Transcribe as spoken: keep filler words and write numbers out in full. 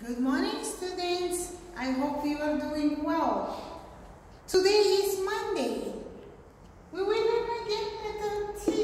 Good morning, students. I hope you are doing well. Today is Monday. We will learn again letter T.